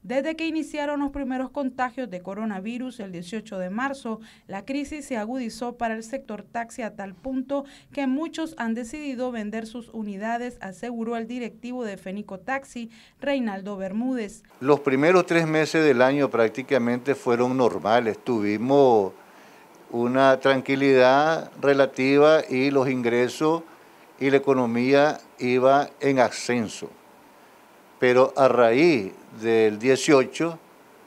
Desde que iniciaron los primeros contagios de coronavirus el 18 de marzo, la crisis se agudizó para el sector taxi a tal punto que muchos han decidido vender sus unidades, aseguró el directivo de Fenico Taxi, Reinaldo Bermúdez. Los primeros 3 meses del año prácticamente fueron normales, tuvimos una tranquilidad relativa y los ingresos y la economía iba en ascenso. Pero a raíz del 18,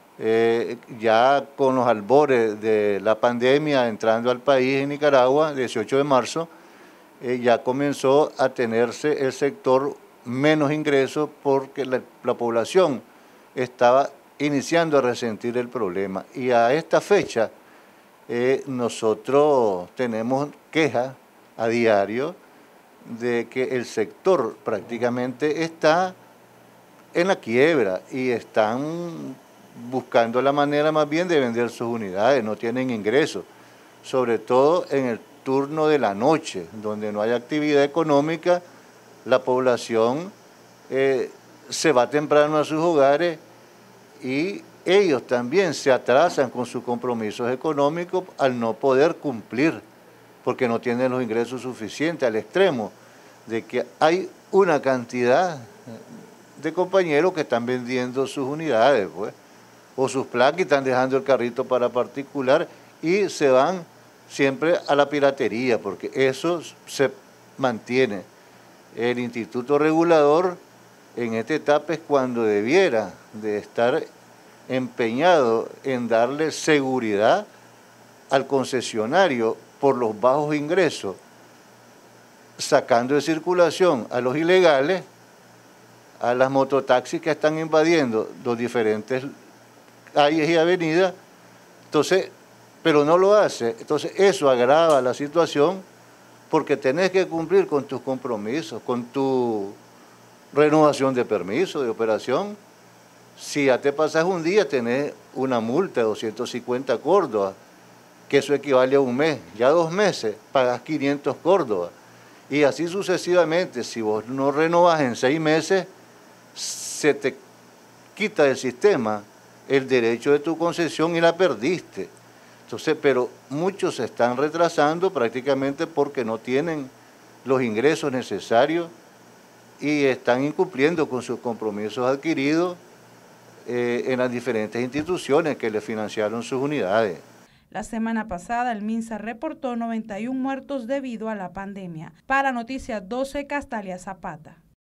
ya con los albores de la pandemia entrando al país en Nicaragua, 18 de marzo, ya comenzó a tenerse el sector menos ingresos porque la población estaba iniciando a resentir el problema. Y a esta fecha nosotros tenemos quejas a diario de que el sector prácticamente está en la quiebra y están buscando la manera más bien de vender sus unidades, no tienen ingresos, sobre todo en el turno de la noche, donde no hay actividad económica, la población se va temprano a sus hogares y ellos también se atrasan con sus compromisos económicos al no poder cumplir, porque no tienen los ingresos suficientes, al extremo de que hay una cantidad de compañeros que están vendiendo sus unidades, pues, o sus placas y están dejando el carrito para particular y se van siempre a la piratería, porque eso se mantiene. El Instituto Regulador en esta etapa es cuando debiera de estar empeñado en darle seguridad al concesionario por los bajos ingresos, sacando de circulación a los ilegales, a las mototaxis que están invadiendo los diferentes calles y avenidas, entonces, pero no lo hace. Entonces eso agrava la situación porque tenés que cumplir con tus compromisos, con tu renovación de permiso, de operación. Si ya te pasas un día, tenés una multa de 250 córdobas, que eso equivale a un mes. Ya 2 meses, pagás 500 córdobas. Y así sucesivamente, si vos no renovás en 6 meses, se te quita del sistema el derecho de tu concesión y la perdiste. Entonces, pero muchos se están retrasando prácticamente porque no tienen los ingresos necesarios y están incumpliendo con sus compromisos adquiridos en las diferentes instituciones que le financiaron sus unidades. La semana pasada, el MINSA reportó 91 muertos debido a la pandemia. Para Noticias 12, Castalia Zapata.